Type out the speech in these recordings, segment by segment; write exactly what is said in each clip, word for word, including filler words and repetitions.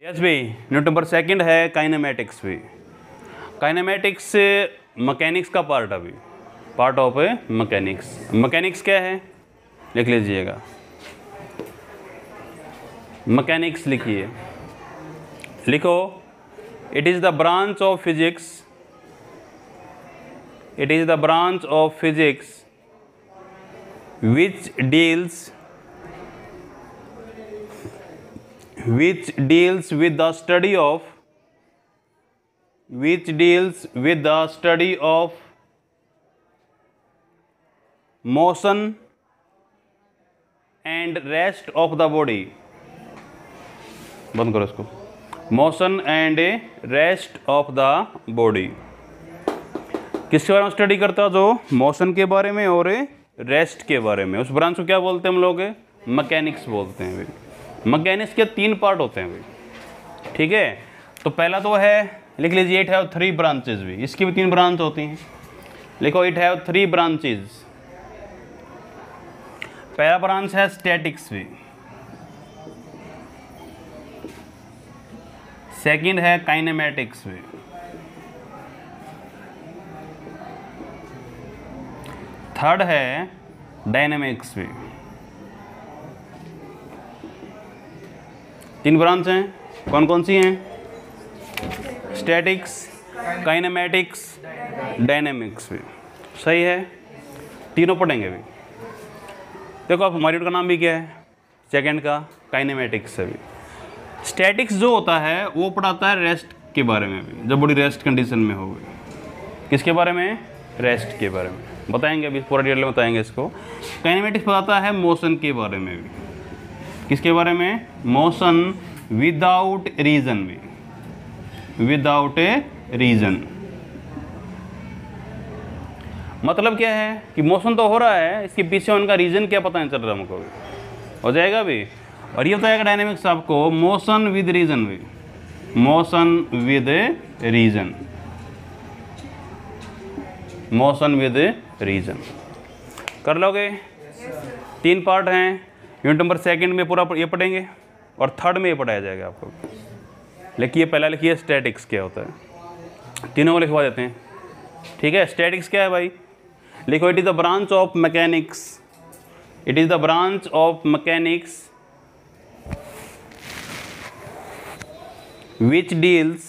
Yes भाई, unit number second है kinematics भी। काइनेमेटिक्स मैकेनिक्स का पार्ट अभी पार्ट ऑफ मैकेनिक्स। मैकेनिक्स क्या है लिख लीजिएगा, मैकेनिक्स लिखिए, लिखो it is the branch of physics, it is the branch of physics which deals which deals with the study of which deals with the study of motion and rest of the body। बंद करो इसको। Motion and rest of the body किसके बारे में study करता है? जो motion के बारे में और रेस्ट के बारे में। उस ब्रांच को क्या बोलते हैं हम लोग? मैकेनिक्स बोलते हैं भाई। मैकेनिक्स के तीन पार्ट होते हैं भाई, ठीक है। तो पहला तो है, लिख लीजिए, इट हैव थ्री ब्रांचेज भी। इसकी भी तीन ब्रांच होती हैं, लिखो इट हैव थ्री ब्रांचेज। पहला ब्रांच है स्टैटिक्स भी, सेकंड है काइनेमेटिक्स भी, थर्ड है डायनेमिक्स भी। तीन ब्रांच हैं, कौन कौन सी हैं? स्टैटिक्स, काइनेमेटिक्स, डायनेमिक्स भी। सही है, तीनों पढ़ेंगे अभी। देखो आप, हमारी का नाम भी क्या है? सेकंड का काइनेमेटिक्स से भी। स्टैटिक्स जो होता है वो पढ़ाता है रेस्ट के बारे में भी, जब बॉडी रेस्ट कंडीशन में होगी। किसके बारे में? रेस्ट के बारे में बताएंगे, अभी पूरा डिटेल में बताएंगे इसको। काइनेमेटिक्स बताता है मोशन के बारे में भी। किसके बारे में? मोशन विदाउट रीजन भी, विदाउट ए रीजन। मतलब क्या है कि मोशन तो हो रहा है, इसके पीछे उनका रीजन क्या पता नहीं चल रहा हमको, हो जाएगा भी। और ये बताएगा डायनेमिक्स आपको मोशन विद रीजन भी, motion with reason, motion with reason. कर लोगे? तीन पार्ट हैं, यूनिट नंबर सेकंड में पूरा ये पढ़ेंगे और थर्ड में ये पढ़ाया जाएगा आपको। लिखिए, पहला लिखिए स्टैटिक्स क्या होता है, तीनों को लिखवा देते हैं, ठीक है। स्टैटिक्स क्या है भाई? लिखो it is the branch of mechanics, it is the branch of mechanics which deals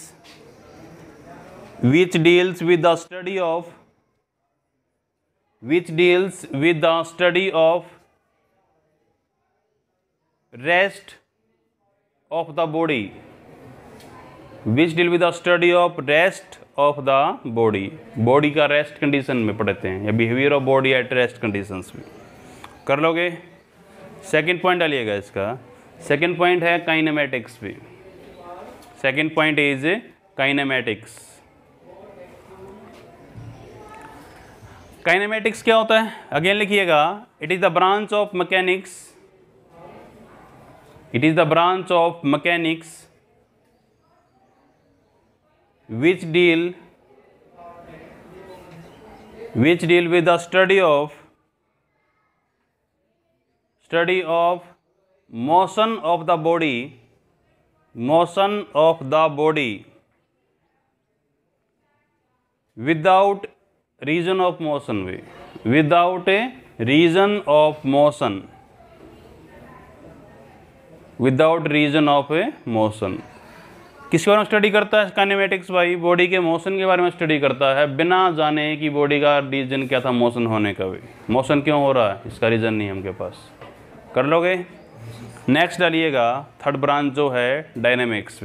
which deals with the study of which deals with the study of rest of the body, which deal with the study of rest of the body। Body का rest condition में पढ़ते हैं, या behaviour of body at rest conditions में। कर लोगे? Second point डालिएगा इसका। सेकंड पॉइंट है काइनेमेटिक्स भी। Second point is kinematics. Kinematics क्या होता है? अगेन लिखिएगा, it is the branch of mechanics, it is the branch of mechanics which deal which deal with the study of study of motion of the body, motion of the body without reason of motion भी, without a reason of motion, without reason of a motion। किसके बारे में study करता है kinematics भाई? Body के motion के बारे में स्टडी करता है, बिना जाने कि बॉडी का रीजन क्या था मोशन होने का भी। मोशन क्यों हो रहा है, इसका रीजन नहीं है हमके पास। कर लोगे? नेक्स्ट डालिएगा, थर्ड ब्रांच जो है डायनेमिक्स भी।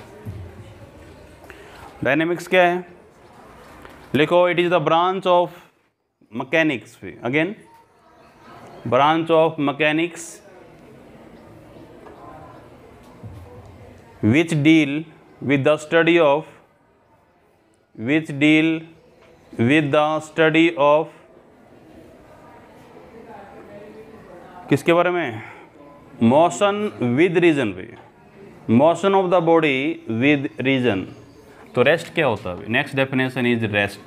डायनेमिक्स क्या है? लिखो it is the branch of mechanics भी। Again, branch of mechanics which deal with the study of which deal with the study of किसके बारे में? मोशन विद रीजन भी, motion of the body with reason. तो rest क्या होता है? Next definition is rest.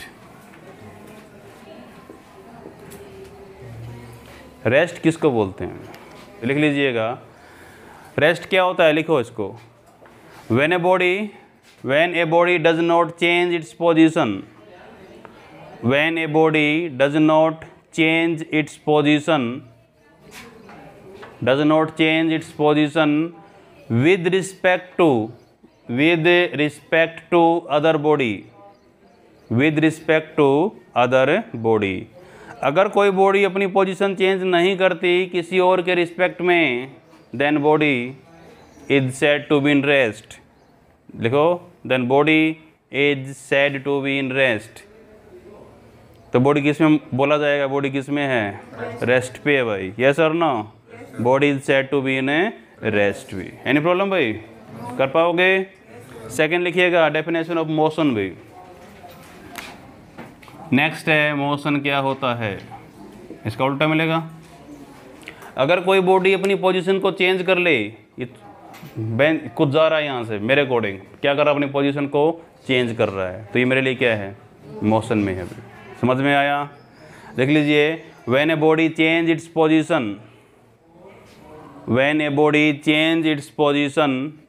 Rest किसको बोलते हैं? लिख लीजिएगा, रेस्ट क्या होता है, लिखो इसको। When a body when a body does not change its position, when a body does not change its position does not change its position with respect to with respect to other body with respect to other body अगर कोई body अपनी position change नहीं करती किसी और के respect में, then body is said to be in rest. लिखो, then body is said to be in rest. तो बॉडी किस में बोला जाएगा? बॉडी किस में है? रेस्ट पे है भाई। यस और no? Body is said to be in rest भी। एनी प्रॉब्लम भाई? कर पाओगे? सेकंड लिखिएगा, डेफिनेशन ऑफ मोशन भी। नेक्स्ट है मोशन क्या होता है, इसका उल्टा मिलेगा। अगर कोई बॉडी अपनी पोजीशन को चेंज कर ले, ये कुछ जा रहा है यहाँ से, मेरे अकॉर्डिंग क्या कर रहा है? अपनी पोजीशन को चेंज कर रहा है, तो ये मेरे लिए क्या है? मोशन में है। समझ में आया? देख लीजिए, when a body change its position when a body change its position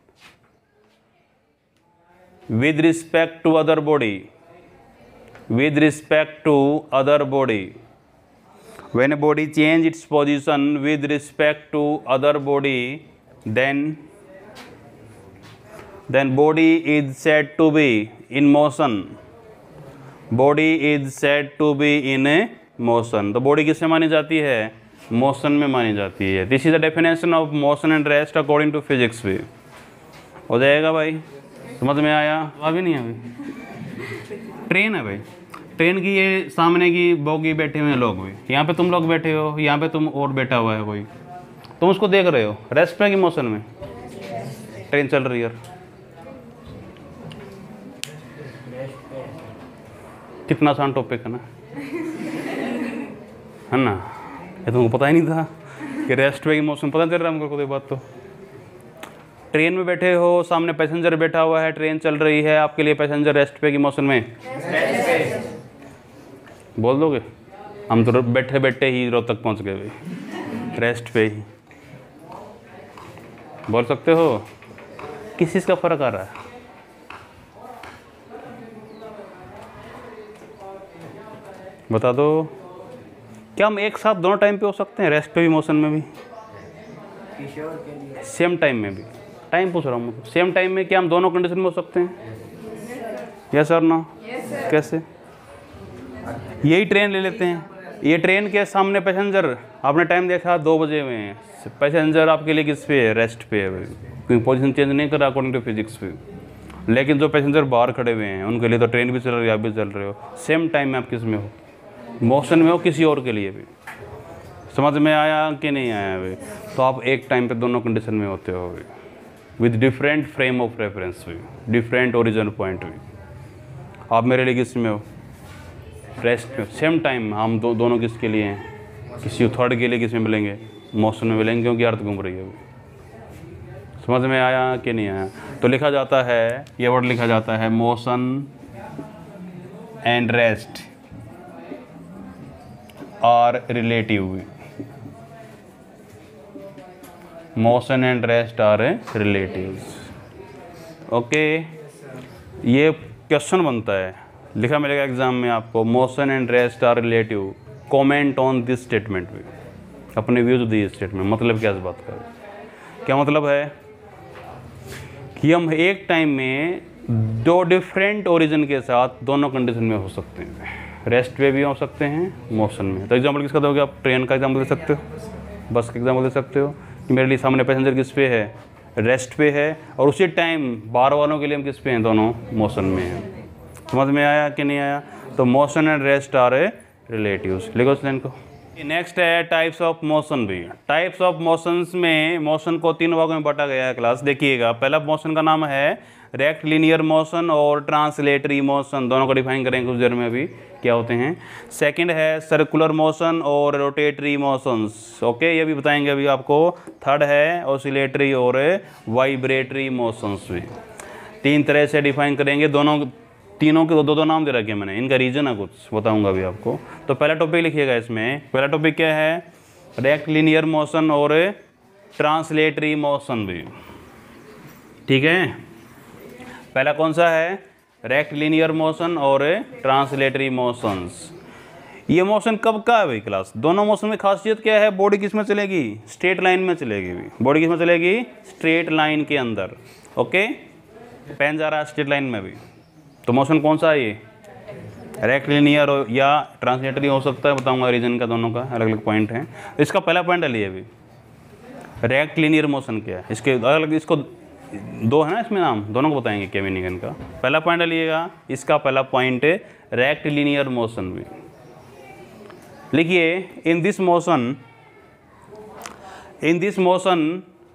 with respect to other body with respect to other body when a body change its position with respect to other body then then body is said to be in motion body is said to be in a motion। तो body किससे मानी जाती है? Motion में मानी जाती है। This is the definition of motion and rest according to physics भी। हो जाएगा भाई? समझ में आया? अभी नहीं अभी ट्रेन है भाई, ट्रेन की ये सामने की बोगी बैठे हुए हैं लोग भी, यहाँ पे तुम लोग बैठे हो, यहाँ पे तुम और बैठा हुआ है कोई, तुम उसको देख रहे हो, रेस्ट पे की मोशन में ट्रेन चल रही है। कितना आसान टॉपिक है ना, है ना? ये तुमको पता ही नहीं था कि रेस्ट वे की मोशन, पता चल रहा है हमको कोई बात। तो ट्रेन में बैठे हो, सामने पैसेंजर बैठा हुआ है, ट्रेन चल रही है, आपके लिए पैसेंजर रेस्ट पे की मोशन में बोल दोगे? हम तो बैठे बैठे ही रोहतक पहुंच गए भाई, रेस्ट पे ही बोल सकते हो। किस चीज़ का फर्क आ रहा है? बता दो। क्या हम एक साथ दोनों टाइम पे हो सकते हैं? रेस्ट पे भी, मोशन में भी, सेम टाइम में भी? टाइम पूछ रहा हूँ मैं, सेम टाइम में क्या हम दोनों कंडीशन में हो सकते हैं? यस और नो? कैसे? यही ट्रेन ले लेते हैं, ये ट्रेन के सामने पैसेंजर, आपने टाइम देखा दो बजे में है, पैसेंजर आपके लिए किस पे है? रेस्ट पे है, क्योंकि पोजीशन चेंज नहीं कर रहा अकॉर्डिंग टू फिजिक्स पे। लेकिन जो पैसेंजर बाहर खड़े हुए हैं उनके लिए तो ट्रेन भी चल रही है, आप भी चल रहे हो, सेम टाइम में आप किस में हो? मोशन में हो, किसी और के लिए भी। समझ में आया कि नहीं आया भाई? तो आप एक टाइम पे दोनों कंडीशन में होते हो with different frame of reference भी, डिफरेंट ओरिजिन पॉइंट भी। आप मेरे लिए किस में हो? रेस्ट में। सेम टाइम हम दो, दोनों किसके लिए हैं? किसी थर्ड के लिए किस में मिलेंगे? मोशन में मिलेंगे, क्योंकि अर्थ घूम रही है अभी। समझ में आया कि नहीं आया? तो लिखा जाता है, ये वर्ड लिखा जाता है, motion and rest are relative. Motion and rest are relatives. Okay, ये क्वेश्चन बनता है, लिखा मिलेगा एग्जाम में आपको, motion and rest are relative, comment on this statement भी, अपने व्यूज दिए स्टेटमेंट। मतलब क्या इस बात का? क्या मतलब है कि हम एक टाइम में दो डिफरेंट ओरिजिन के साथ दोनों कंडीशन में हो सकते हैं, रेस्ट पे भी हो सकते हैं, मोशन में। तो एग्जाम्पल किसका दोगे आप? ट्रेन का एग्जाम्पल दे सकते हो, बस का एग्जाम्पल दे सकते हो कि मेरे लिए सामने पैसेंजर किस पे है? रेस्ट पे है, और उसी टाइम बाहर वालों के लिए हम किस पे हैं? दोनों मोशन में हैं। समझ में आया कि नहीं आया? तो motion and rest are relatives. लिखो इस लाइन को। नेक्स्ट है टाइप्स ऑफ मोशन भी। टाइप्स ऑफ मोशंस में मोशन को तीन भागों में बांटा गया है क्लास, देखिएगा। पहला मोशन का नाम है रेक्ट लीनियर मोशन और ट्रांसलेटरी मोशन, दोनों को डिफाइन करेंगे कुछ देर में अभी क्या होते हैं। सेकंड है सर्कुलर मोशन और रोटेटरी मोशंस, ओके, ये भी बताएंगे अभी आपको। थर्ड है ऑसिलेटरी और वाइब्रेटरी मोशंस भी। तीन तरह से डिफाइन करेंगे, दोनों तीनों के दो दो नाम दे रखे मैंने, इनका रीजन है कुछ बताऊंगा अभी आपको। तो पहला टॉपिक लिखिएगा इसमें। पहला टॉपिक क्या है? रेक्ट लीनियर मोशन और ट्रांसलेटरी मोशन भी, ठीक है। पहला कौन सा है? रेक्टिलिनियर मोशन और ट्रांसलेटरी मोशंस। ये मोशन कब का है भाई क्लास? दोनों मोशन में खासियत क्या है? बॉडी किस में चलेगी? स्ट्रेट लाइन में चलेगी भी। बॉडी किस में चलेगी? स्ट्रेट लाइन के अंदर। ओके, पेन जा रहा है स्ट्रेट लाइन में भी। तो मोशन कौन सा है ये? रेक्टिलिनियर या ट्रांसलेटरी हो सकता है, बताऊंगा रीजन का, दोनों का अलग अलग पॉइंट है। इसका पहला पॉइंट है लिए अभी रेक्टिलिनियर मोशन क्या है, इसके अलग अलग, इसको दो है ना इसमें नाम, दोनों को बताएंगे क्या मीनिंग है इनका। पहला पॉइंट लिखिएगा, इसका पहला पॉइंट है रेक्टिलिनियर मोशन भी। लिखिए in this motion, in this motion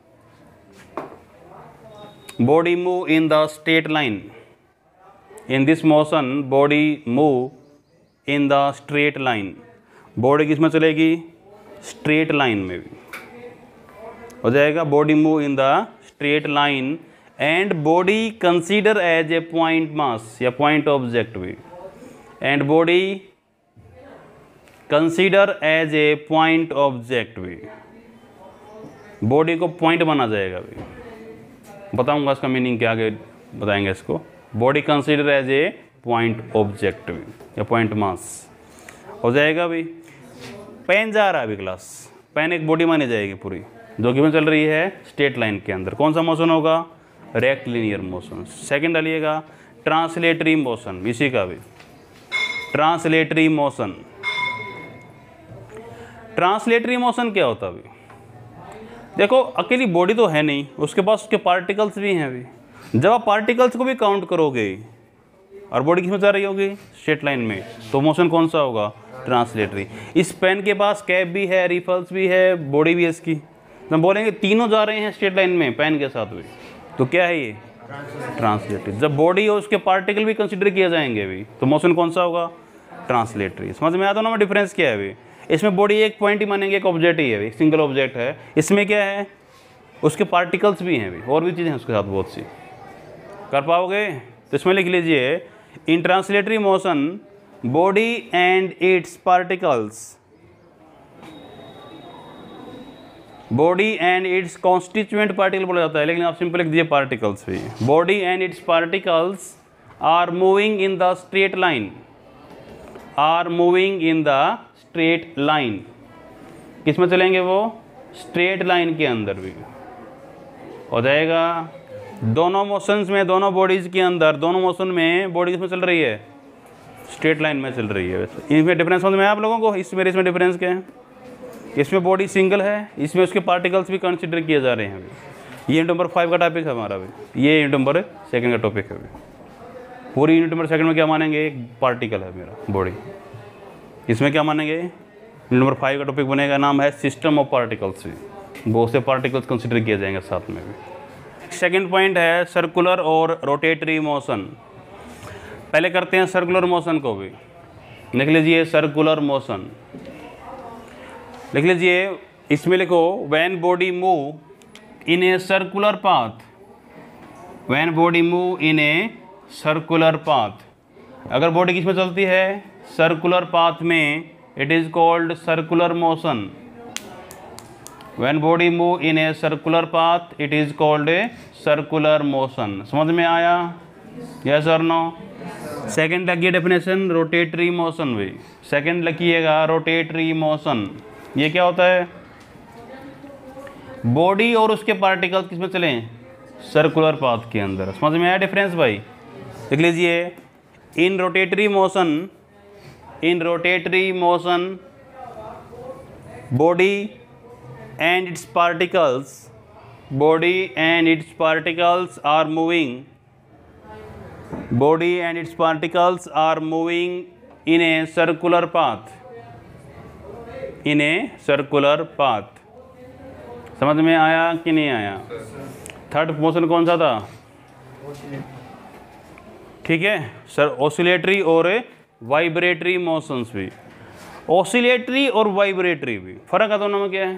body move in the straight line. In this motion body move in the straight line. Body किस में चलेगी? स्ट्रेट लाइन में भी हो जाएगा। Body move in the straight line and body consider as a point mass या point object भी। And body consider as a point object भी। बॉडी को पॉइंट माना जाएगा भी। बताऊंगा इसका मीनिंग क्या, आगे बताएंगे इसको। Body consider as a point object भी या पॉइंट मास हो जाएगा भी। पेन जा रहा है अभी क्लास, पेन एक बॉडी मानी जाएगी पूरी, जो कि में चल रही है स्ट्रेट लाइन के अंदर। कौन सा मोशन होगा? Rectilinear motion. सेकंड डालिएगा ट्रांसलेटरी मोशन, इसी का भी ट्रांसलेटरी मोशन। ट्रांसलेटरी मोशन क्या होता है अभी? देखो अकेली बॉडी तो है नहीं, उसके पास उसके पार्टिकल्स भी हैं अभी। जब आप पार्टिकल्स को भी काउंट करोगे और बॉडी किस में जा रही होगी? स्ट्रेट लाइन में, तो मोशन कौन सा होगा? ट्रांसलेटरी। इस पेन के पास कैप भी है, रिफल्स भी है, बॉडी भी है इसकी। तो हम बोलेंगे तीनों जा रहे हैं स्ट्रेट लाइन में पेन के साथ भी, तो क्या है ये? ट्रांसलेटरी। जब बॉडी और उसके पार्टिकल भी कंसिडर किए जाएंगे अभी, तो मोशन कौन सा होगा? ट्रांसलेटरी। समझ में आता ना डिफरेंस क्या है अभी? इसमें बॉडी एक पॉइंट ही मानेंगे, एक ऑब्जेक्ट ही है, एक सिंगल ऑब्जेक्ट है। इसमें क्या है? उसके पार्टिकल्स भी हैं अभी, और भी चीज़ें हैं उसके साथ बहुत सी। कर पाओगे? तो इसमें लिख लीजिए in translatory motion body and its particles, body and its constituent particle बोला जाता है, लेकिन आप सिंपल लिख दीजिए पार्टिकल्स भी। Body and its particles are moving in the straight line, are moving in the straight line. किस में चलेंगे वो? स्ट्रेट लाइन के अंदर भी हो जाएगा। दोनों मोशंस में, दोनों बॉडीज के अंदर, दोनों मोशन में बॉडी किस में चल रही है? स्ट्रेट लाइन में चल रही है। वैसे इनमें डिफरेंस समझ में आप लोगों को? इसमें इसमें डिफरेंस क्या है? इसमें बॉडी सिंगल है, इसमें उसके पार्टिकल्स भी कंसिडर किए जा रहे हैं अभी। ये यूनिट नंबर फाइव का टॉपिक है हमारा अभी, ये यूनिट नंबर सेकंड का टॉपिक है अभी। पूरी यूनिट नंबर सेकंड में क्या मानेंगे? एक पार्टिकल है मेरा बॉडी। इसमें क्या मानेंगे? यूनिट नंबर फाइव का टॉपिक बनेगा, नाम है सिस्टम ऑफ पार्टिकल्स भी। बहुत से पार्टिकल्स कंसिडर किए जाएंगे साथ में भी। सेकेंड पॉइंट है सर्कुलर और रोटेटरी मोशन। पहले करते हैं सर्कुलर मोशन को भी। लिख लीजिए सर्कुलर मोशन, लिख लीजिए। इसमें लिखो when body move in a circular path, when body move in a circular path. अगर बॉडी किस में चलती है? सर्कुलर पाथ में, it is called circular motion. When body move in a circular path, it is called a circular motion. समझ में आया? Yes or no? Second लगी डेफिनेशन रोटेटरी मोशन भी। सेकेंड लिखिएगा रोटेटरी मोशन। ये क्या होता है? बॉडी और उसके पार्टिकल्स किस में चलें? सर्कुलर पाथ के अंदर। समझ में आया डिफरेंस भाई? लिख लीजिए in rotatory motion, in rotatory motion body and its particles, body and its particles are moving, body and its particles are moving in a circular path, in a circular path। समझ में आया कि नहीं आया? Third motion कौन सा था? ठीक है सर, ऑसिलेटरी और वाइब्रेटरी मोशंस भी। ऑसिलेटरी और वाइब्रेटरी भी फर्क है दोनों में क्या है?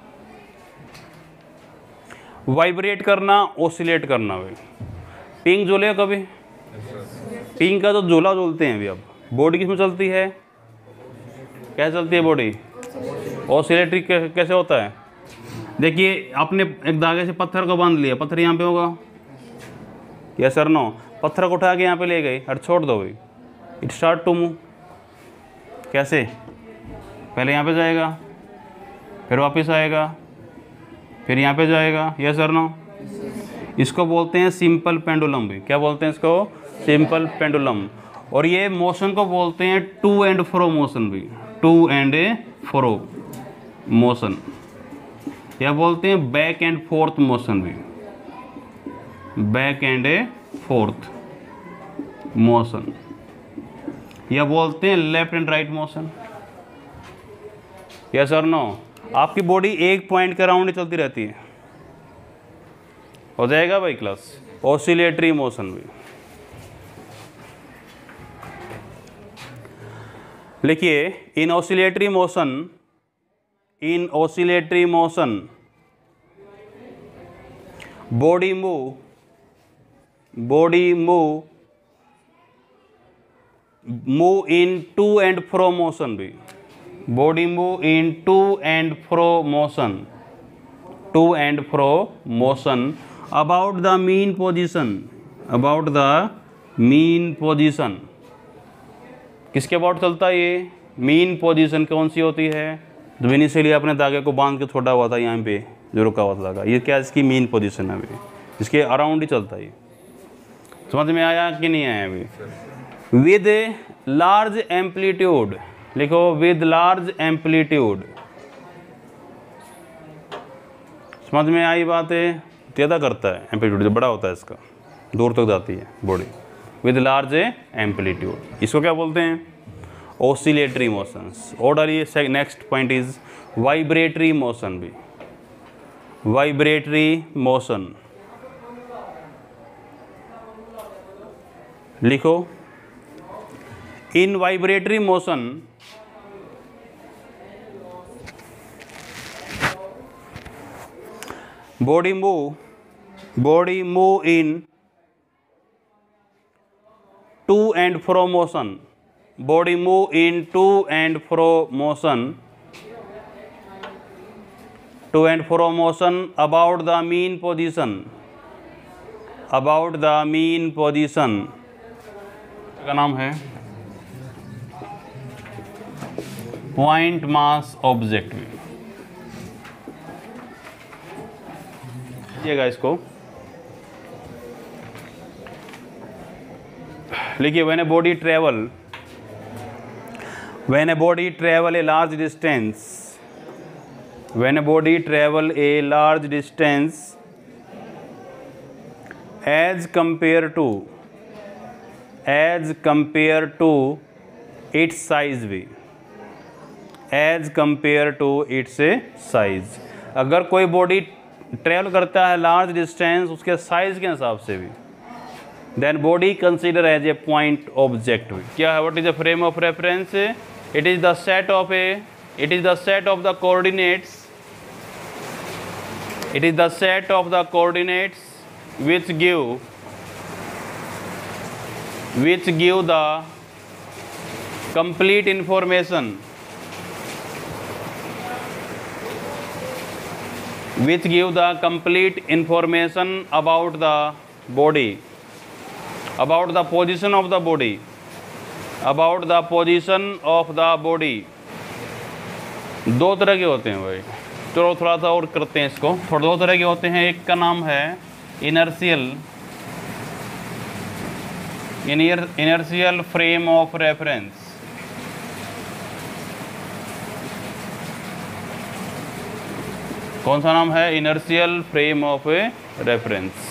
वाइब्रेट करना, ओसिलेट करना भाई। पिंग झूले कभी? पिंग का तो झूला झूलते हैं अभी। अब बॉडी किस में चलती है? कैसे चलती है बॉडी? ओसिलेटरी कैसे होता है? देखिए आपने एक धागे से पत्थर को बांध लिया, पत्थर यहाँ पे होगा, यस सर नो। पत्थर को उठा के यहाँ पे ले गए और छोड़ दो भाई, इट स्टार्ट टू मूव। कैसे? पहले यहाँ पे जाएगा, फिर वापस आएगा, फिर यहाँ पे जाएगा। यस और नो? इसको बोलते हैं सिंपल पेंडुलम भी। क्या बोलते हैं इसको? Simple pendulum. और ये मोशन को बोलते हैं टू एंड फ्रो मोशन भी, टू एंड फ्रो मोशन, या बोलते हैं बैक एंड फोर्थ मोशन भी, बैक एंड फोर्थ मोशन, या बोलते हैं left and right motion. Yes और नो? आपकी बॉडी एक पॉइंट के राउंड चलती रहती है। हो जाएगा भाई क्लास? ऑसिलेटरी मोशन भी। लिखिए, in oscillatory motion, in oscillatory motion body move, body move move in to and fro motion भी, body move in to and fro motion, to and fro motion about the mean position, about the mean position. किसके about चलता है ये? Mean position कौन सी होती है? जो initially आपने धागे को बांध के छोड़ा हुआ था यहाँ पे जो रुका हुआ था धागा, ये क्या इसकी मीन पोजीशन है अभी, इसके अराउंड ही चलता है। समझ में आया कि नहीं आया अभी? विद लार्ज एम्पलीट्यूड, लिखो विद लार्ज एम्पलीट्यूड। समझ में आई बात है? ज़्यादा करता है एम्पलीट्यूड, जो बड़ा होता है इसका, दूर तक जाती है बॉडी, विद लार्ज एम्पलीट्यूड। इसको क्या बोलते हैं? Oscillatory motions. और डालिए next point is vibratory motion भी, वाइब्रेटरी मोशन। लिखो, in vibratory motion body move, body move in to and fro motion, body move in to and fro motion, to and fro motion about the mean position, about the mean position का नाम है point mass object. लिखिएगा इसको, लिखिए, when a body travel when a body travel a large distance, when a body travel a large distance as compared to, as compared to its size भी, as compared to its size। अगर कोई body travel करता है large distance उसके size के हिसाब से भी, then body consider as a point object. क्या है? What is the frame of reference? It is the set of a, it is the set of the coordinates, it is the set of the coordinates which give, which give the complete information, which give the complete information about the body, about the position of the body, about the position of the body। दो तरह के होते हैं भाई, चलो थोड़ा सा और करते हैं इसको। थोड़ा दो तरह के होते हैं, एक का नाम है inertial, inertial frame of reference. कौन सा नाम है? Inertial frame of reference.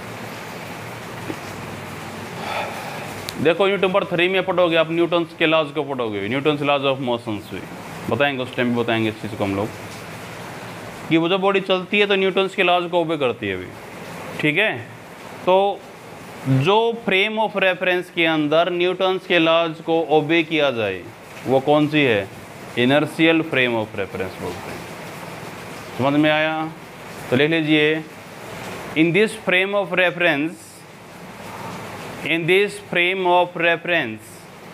देखो यूनिट नंबर थ्री में पढ़ोगे आप, न्यूटन्स के लॉज को पढ़ोगे, न्यूटन्स लॉज ऑफ मोशंस भी बताएंगे, उस टाइम भी बताएंगे इस चीज़ को हम लोग, कि वो जो बॉडी चलती है तो न्यूटन्स के लॉज को ओबे करती है अभी। ठीक है, तो जो फ्रेम ऑफ रेफरेंस के अंदर न्यूटन्स के लॉज को ओबे किया जाए वो कौन सी है? इनर्शियल फ्रेम ऑफ रेफरेंस बोलते हैं। समझ में आया? तो लिख लीजिए, in this frame of reference, in this frame of reference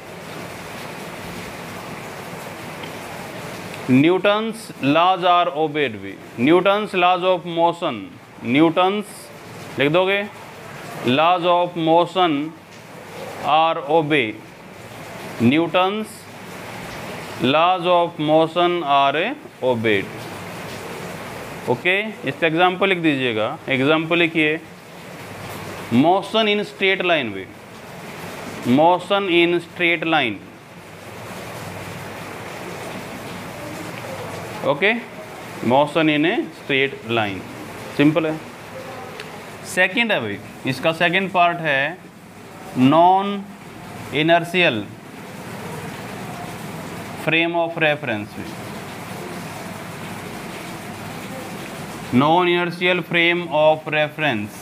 Newton's laws are obeyed भी। Newton's laws of motion, Newton's लिख दोगे, laws of motion are obeyed. Newton's laws of motion are obeyed. Okay, इसका example लिख दीजिएगा. Example लिखिए, motion in straight line में. Motion in straight line. Okay, motion in a straight line. Simple है. Second है भाई, इसका सेकंड पार्ट है non inertial frame of reference. Non inertial frame of reference,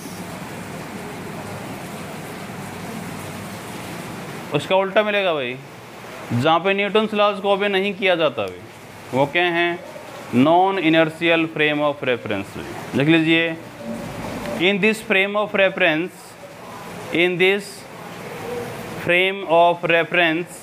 उसका उल्टा मिलेगा भाई. जहाँ पे न्यूटन्स लॉज को भी नहीं किया जाता भाई, वो क्या हैं? Non inertial frame of reference. लिख लीजिए, in this frame of reference, in this frame of reference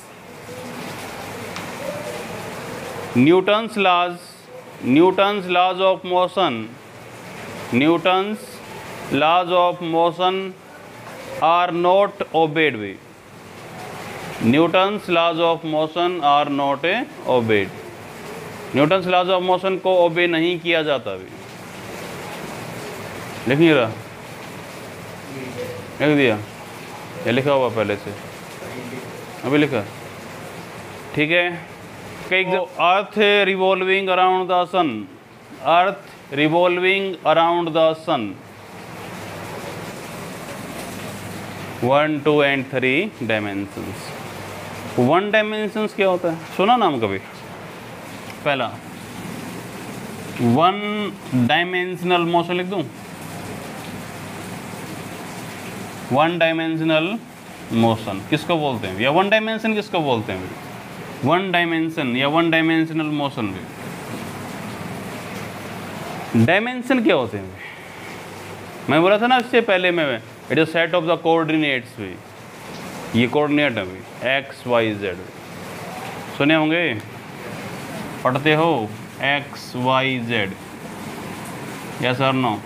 Newton's laws, Newton's laws of motion, Newton's laws of motion are not obeyed वे. Newton's laws of motion are not a obeyed. Newton's laws of motion को obey नहीं किया जाता भी. लिख नहीं रहा? लिख दिया या लिखा हुआ पहले से? अभी लिखा, ठीक है. कई earth revolving around the sun, earth revolving around the sun. One two and three dimensions. One dimensions क्या होता है? सुना नाम कभी? पहला वन डायमेंशनल मोशन लिख दूं. वन डायमेंशनल मोशन किसको बोलते हैं, या वन डायमेंशन किसको बोलते हैं? वन डायमेंशन या वन डायमेंशनल मोशन भी. डायमेंशन क्या होते हैं? मैं बोला था ना इससे पहले में, it is set of the coordinates भी. ये कोऑर्डिनेट है भी, एक्स वाई जेड. सुने होंगे, पढ़ते हो एक्स वाई जेड. यस और नो?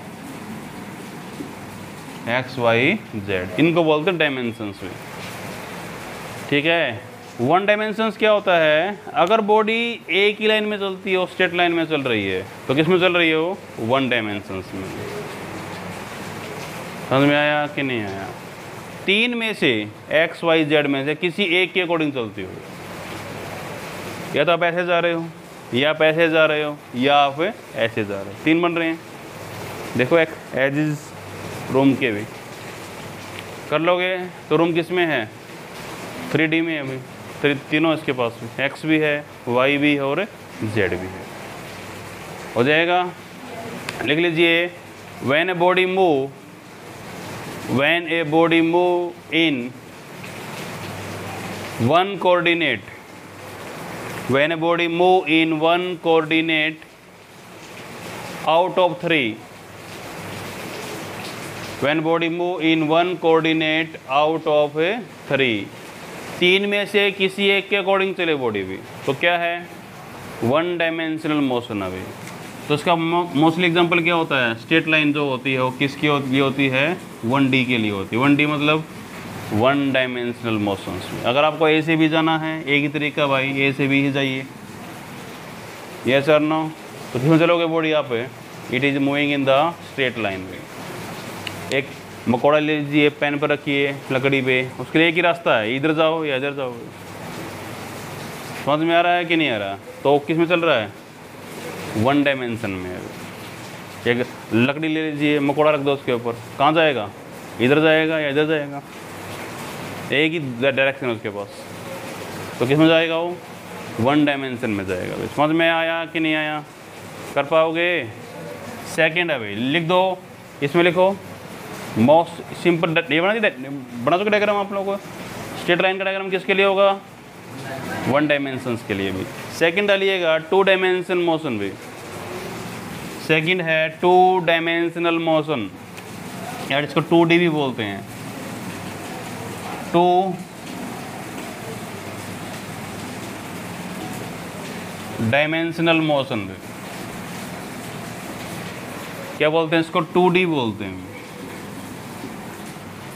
एक्स वाई जेड, इनको बोलते हैं डायमेंशंस भी. ठीक है. वन डायमेंशंस क्या होता है? अगर बॉडी एक ही लाइन में चलती हो, स्ट्रेट लाइन में चल रही है, तो किस में चल रही हो? वन डायमेंशंस में. समझ में आया कि नहीं आया? तीन में से, एक्स वाई जेड में से किसी एक के अकॉर्डिंग चलती हो. या तो आप ऐसे जा रहे हो, या आप ऐसे जा रहे हो, या आप ऐसे जा रहे हो. तीन बन रहे हैं. देखो, एक एजिज रूम के भी कर लोगे तो रूम किस में है? थ्री डी में है अभी. तीनों इसके पास भी, एक्स भी है, वाई भी है और जेड भी है. हो जाएगा. लिख लीजिए, when a body move, when a body move in one coordinate, when a body move in one coordinate out of three, when body move in one coordinate out of a three. तीन में से किसी एक के according चले body भी, तो क्या है? One dimensional motion. अभी तो इसका मोस्टली एग्जांपल क्या होता है? स्ट्रेट लाइन जो होती है वो किसकी लिए होती है? वन डी के लिए होती है. वन डी मतलब वन डायमेंशनल मोशंस में. अगर आपको ए से भी जाना है, एक ही तरीका भाई, ए से भी ही जाइए. यस और नो? तो क्यों चलोगे बॉडी आप? It is moving in the straight line में. एक मकोड़ा ले लीजिए, पेन पर रखिए लकड़ी पे, उसके लिए एक ही रास्ता है, इधर जाओ या इधर जाओ. समझ में आ रहा है कि नहीं आ रहा? तो किस में चल रहा है? वन डायमेंशन में. एक लकड़ी ले लीजिए, मकोड़ा रख दो उसके ऊपर, कहाँ जाएगा? इधर जाएगा या इधर जाएगा? एक ही डायरेक्शन है उसके पास, तो किस में जाएगा वो? वन डायमेंशन में जाएगा. समझ में आया कि नहीं आया? कर पाओगे? सेकेंड है भाई, लिख दो. इसमें लिखो मोस्ट सिंपल. ये बना दी, बना चुके डायग्राम आप लोगों को. स्ट्रेट लाइन का डायग्राम किसके लिए होगा? वन डायमेंशंस के लिए भी. सेकंड डालिएगा, टू डायमेंशन मोशन भी. सेकंड है टू डायमेंशनल मोशन, यार इसको टू डी भी बोलते हैं. टू डायमेंशनल मोशन क्या बोलते हैं? इसको टू डी बोलते हैं.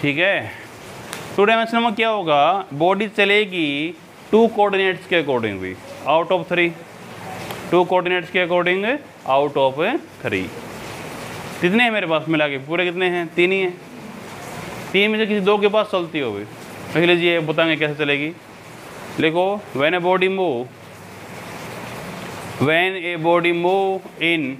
ठीक है। टू डायमेंशन में क्या होगा, बॉडी चलेगी टू कोऑर्डिनेट्स के अकॉर्डिंग भी, out of three, two coordinates के अकॉर्डिंग आउट ऑफ थ्री। कितने हैं मेरे पास मिला के, पूरे कितने हैं, तीन ही हैं। तीन में से किसी दो के पास चलती हो भी, देख लीजिए बताएंगे कैसे चलेगी। लिखो, when a body move when a body move in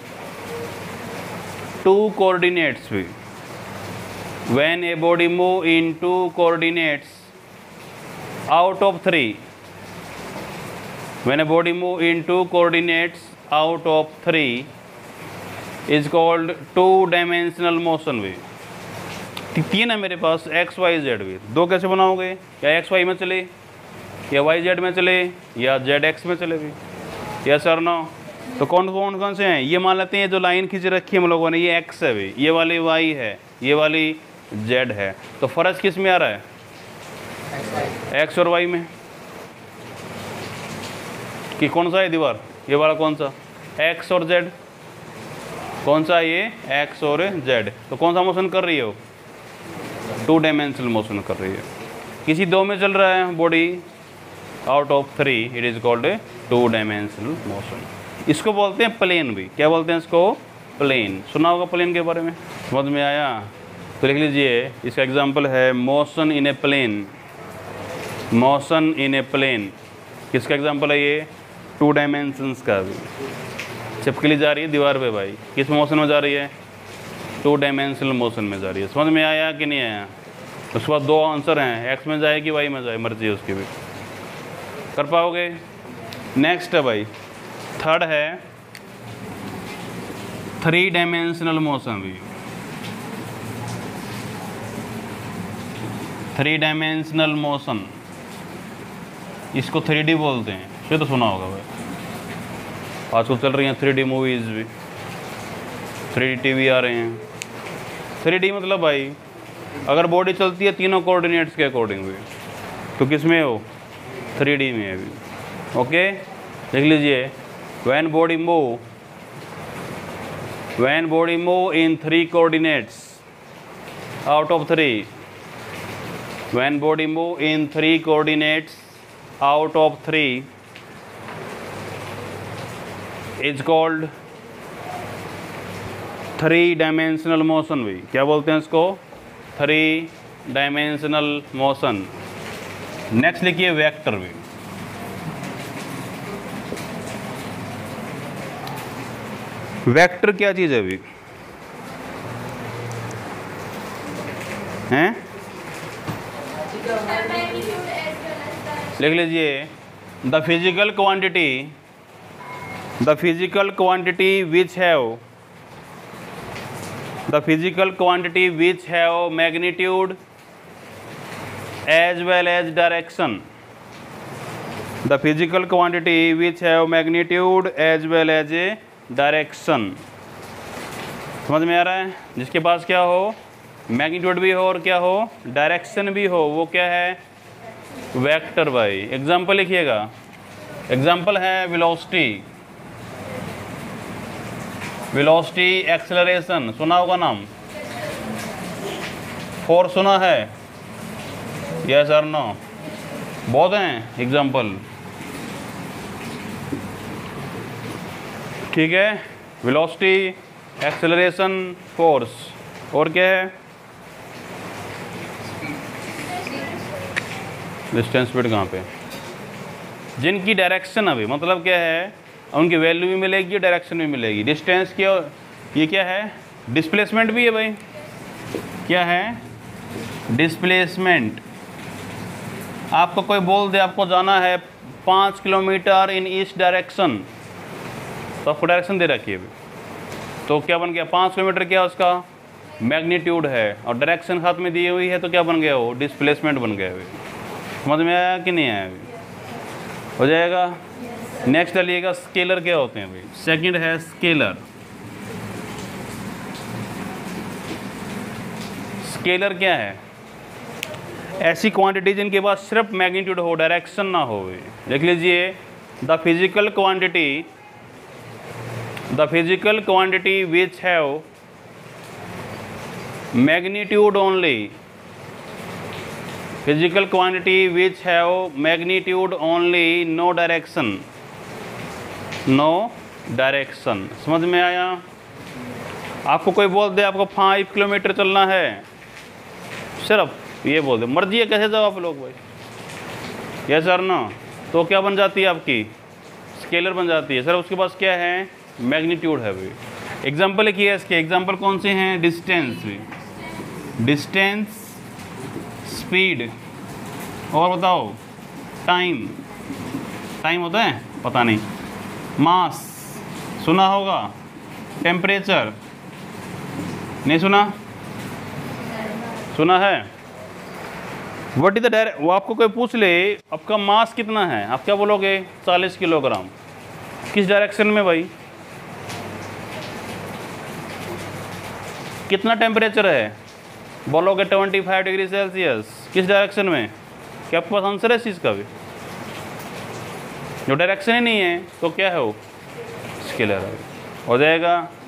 two coordinates भी, when a body move in two coordinates out of three, when a body move in two coordinates out of three is called two dimensional motion भी। तीन है मेरे पास x Y Z भी, दो कैसे बनाओगे, या एक्स वाई में चले, या वाई जेड में चले, या जेड एक्स में चले भी, या सर नो। तो कौन कौन कौन से हैं, ये मान लेते हैं जो लाइन खींच रखी है हम लोगों ने, ये एक्स है भी, ये वाली वाई है, ये वाली जेड है। तो फर्क किस में आ रहा है, एक्स और वाई में, कि कौन सा है दीवार, ये वाला कौन सा, एक्स और जेड, कौन सा ये एक्स और जेड। तो कौन सा मोशन कर रही है वो, टू डायमेंशनल मोशन कर रही है। किसी दो में चल रहा है body out of three, it is called a two dimensional motion. इसको बोलते हैं प्लेन भी, क्या बोलते हैं इसको, प्लेन। सुना होगा प्लेन के बारे में, समझ में आया। तो लिख लीजिए, इसका एग्जांपल है motion in a plane, motion in a plane. किसका एग्जांपल है ये, टू डायमेंशंस का भी। चिपकली जा रही है दीवार पे भाई, किस मोशन में जा रही है, टू डायमेंशनल मोशन में जा रही है। समझ में आया कि नहीं आया। उसके बाद दो आंसर हैं, एक्स में जाए कि वाई में जाए, मर्जी है उसकी भी, कर पाओगे। नेक्स्ट है भाई, थर्ड है थ्री डायमेंशनल मोशन भी। थ्री डायमेंशनल मोशन, इसको थ्री डी बोलते हैं, ये तो सुना होगा भाई। आजकल चल रही हैं थ्री डी मूवीज़ भी, थ्री डी टीवी आ रहे हैं। थ्री डी मतलब भाई, अगर बॉडी चलती है तीनों कोऑर्डिनेट्स के अकॉर्डिंग भी, तो किस में हो, थ्री डी में है भी। ओके, देख लीजिए, when body move when body move in three coordinates out of three, when body move in three coordinates out of three is called three dimensional motion भी। क्या बोलते हैं इसको, थ्री डायमेंशनल मोशन। नेक्स्ट लिखिए vector भी। Vector क्या चीज़ है अभी, हैं, लिख लीजिए, the physical quantity the physical quantity which have the physical quantity which have magnitude as well as direction the physical quantity which have magnitude as well as a direction. समझ में आ रहा है, जिसके पास क्या हो, मैग्नीट्यूड भी हो और क्या हो, डायरेक्शन भी हो, वो क्या है, वेक्टर भाई। एग्जाम्पल लिखिएगा, एग्जाम्पल है वेलोसिटी, वेलोसिटी, एक्सेलरेशन, सुना होगा नाम, फोर्स सुना है, यस और नो, बहुत हैं एग्जाम्पल। ठीक है, वेलोसिटी, एक्सेलरेशन, फोर्स, और क्या है, डिस्टेंस स्पीड कहाँ पे, जिनकी डायरेक्शन अभी मतलब क्या है, उनकी वैल्यू भी मिलेगी, डायरेक्शन भी मिलेगी। डिस्टेंस क्या, ये क्या है, डिस्प्लेसमेंट भी है भाई, क्या है, डिस्प्लेसमेंट। आपको कोई बोल दे आपको जाना है पाँच किलोमीटर इन ईस्ट डायरेक्शन, तो आपको डायरेक्शन दे रखी है अभी, तो क्या बन गया, पाँच किलोमीटर क्या उसका मैग्नीट्यूड है, और डायरेक्शन हाथ में दी हुई है, तो क्या बन गया वो, डिस्प्लेसमेंट बन गया अभी। समझ में आया कि नहीं आया अभी, हो जाएगा। नेक्स्ट डालिएगा, स्केलर क्या होते हैं भाई। सेकंड है स्केलर। स्केलर क्या है, ऐसी क्वांटिटी जिनके पास सिर्फ मैग्नीट्यूड हो, डायरेक्शन ना हो। देख लीजिए, the physical quantity the physical quantity which have magnitude only physical quantity which have magnitude only, no direction, no direction. समझ में आया? आपको कोई बोल दे आपको फाइव किलोमीटर चलना है, सिर्फ ये बोल दे, मर्जी है कैसे जाओ आप लोग भाई, यस सर ना, तो क्या बन जाती है आपकी? स्केलर बन जाती है। सर उसके पास क्या है? मैग्नीट्यूड है भाई। एग्जाम्पल एक है इसके, एग्जाम्पल कौन से हैं? डिस्टेंस, डिस्टेंस, स्पीड, और बताओ टाइम, टाइम होता है पता नहीं, मास सुना होगा, टेम्परेचर नहीं सुना? सुना है? व्हाट इज द डायरेक्ट, वो आपको कोई पूछ ले आपका मास कितना है, आप क्या बोलोगे? चालीस किलोग्राम। किस डायरेक्शन में भाई? कितना टेम्परेचर है? बोलोगे पच्चीस डिग्री सेल्सियस। किस डायरेक्शन में? क्या आपके पास आंसर है इस चीज़ का भी? जो डायरेक्शन ही नहीं है तो क्या है वो? स्केलर है। हो जाएगा।